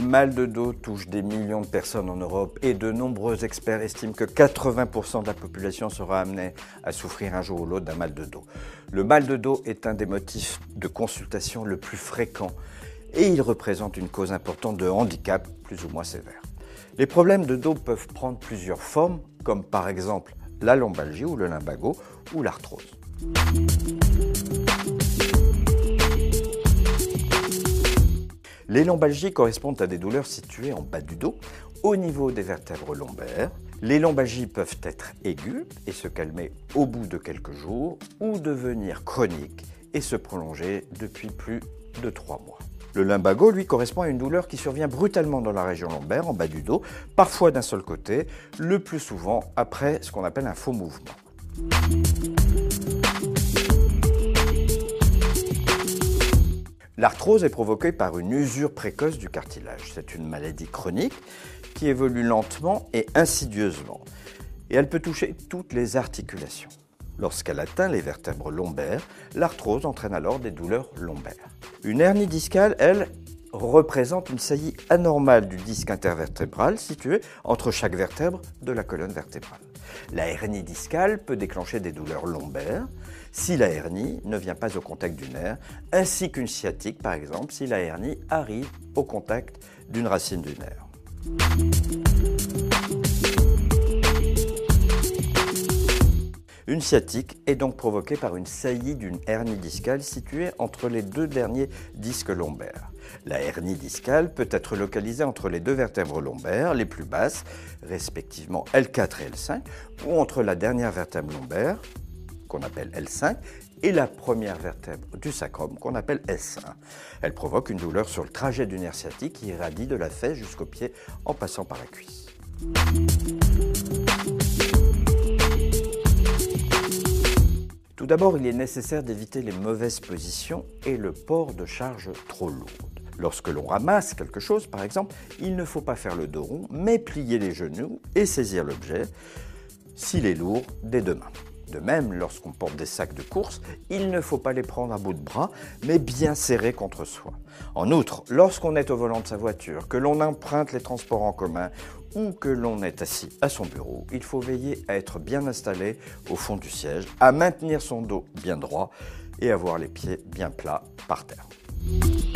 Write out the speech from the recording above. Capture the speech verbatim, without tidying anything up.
mal de dos touche des millions de personnes en Europe et de nombreux experts estiment que quatre-vingts pour cent de la population sera amenée à souffrir un jour ou l'autre d'un mal de dos. Le mal de dos est un des motifs de consultation le plus fréquent et il représente une cause importante de handicap plus ou moins sévère. Les problèmes de dos peuvent prendre plusieurs formes, comme par exemple la lombalgie ou le lumbago ou l'arthrose. Les lombalgies correspondent à des douleurs situées en bas du dos, au niveau des vertèbres lombaires. Les lombalgies peuvent être aiguës et se calmer au bout de quelques jours ou devenir chroniques et se prolonger depuis plus de trois mois. Le lumbago, lui, correspond à une douleur qui survient brutalement dans la région lombaire, en bas du dos, parfois d'un seul côté, le plus souvent après ce qu'on appelle un faux mouvement. L'arthrose est provoquée par une usure précoce du cartilage. C'est une maladie chronique qui évolue lentement et insidieusement. Et elle peut toucher toutes les articulations. Lorsqu'elle atteint les vertèbres lombaires, l'arthrose entraîne alors des douleurs lombaires. Une hernie discale, elle, représente une saillie anormale du disque intervertébral situé entre chaque vertèbre de la colonne vertébrale. La hernie discale peut déclencher des douleurs lombaires si la hernie ne vient pas au contact du nerf, ainsi qu'une sciatique par exemple si la hernie arrive au contact d'une racine du nerf. Une sciatique est donc provoquée par une saillie d'une hernie discale située entre les deux derniers disques lombaires. La hernie discale peut être localisée entre les deux vertèbres lombaires les plus basses, respectivement L quatre et L cinq, ou entre la dernière vertèbre lombaire, qu'on appelle L cinq, et la première vertèbre du sacrum, qu'on appelle S un. Elle provoque une douleur sur le trajet du nerf sciatique qui irradie de la fesse jusqu'au pied en passant par la cuisse. Tout d'abord, il est nécessaire d'éviter les mauvaises positions et le port de charges trop lourdes. Lorsque l'on ramasse quelque chose, par exemple, il ne faut pas faire le dos rond, mais plier les genoux et saisir l'objet, s'il est lourd, des deux mains. De même, lorsqu'on porte des sacs de course, il ne faut pas les prendre à bout de bras, mais bien serrés contre soi. En outre, lorsqu'on est au volant de sa voiture, que l'on emprunte les transports en commun ou que l'on est assis à son bureau, il faut veiller à être bien installé au fond du siège, à maintenir son dos bien droit et avoir les pieds bien plats par terre.